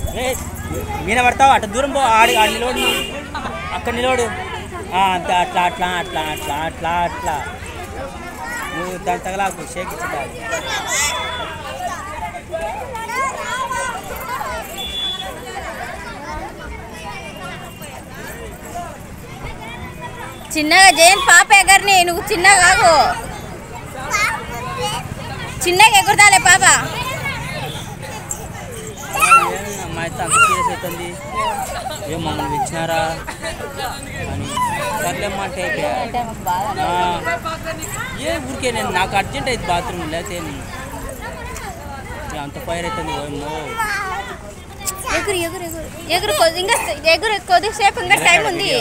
మీన పడతావు అటు దూరం పో ఆడి ఆడి నిలబడు అక్కడ నిలబడు అంతే అట్లా అట్లా అట్లా అట్లా అట్లా అట్లా నువ్వు దాని తగలాకు షేక్ ఇచ్చేదా చిన్నగా జైన్ పాప ఎగరని నువ్వు చిన్నగా కాకు చిన్నగా ఎగురుతాలే పాప అమ్మాయి అంత సీరియస్ అవుతుంది ఏం మమ్మల్ని ఇచ్చినారా అని సర్లేమ్మంటే ఏ ఊరికే నేను నాకు అర్జెంట్ అయితే బాత్రూమ్ లేకపోతే అంత ఫైర్ అవుతుంది ఏమో ఎగురు ఎగురు ఎగురు ఎగురు ఇంకా ఎగురు కొద్దిసేపు ఇంకా టైం ఉంది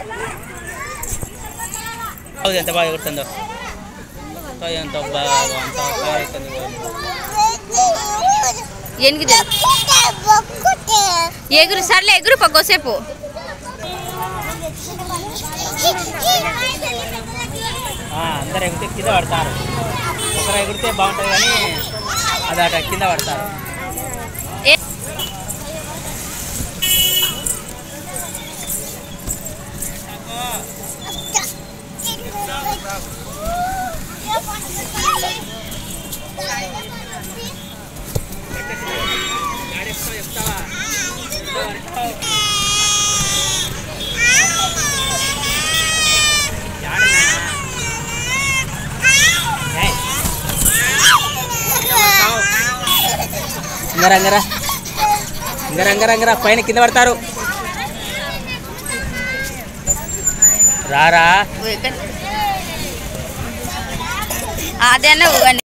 ఎంత బాగా ఎగురుతుందో ఎంత బాగా అంత ఫైర్ అవుతుంది ఎనిమిది ఎగురు సర్లే ఎగురు కొద్దిసేపు అందరు ఎగిరితే కింద పడతారు ఒకరు ఎగిరితే బాగుంటుంది కానీ అది అట కింద పడతారు ఇంగరంగరా పైన కింద పడతారు రారా అదేనా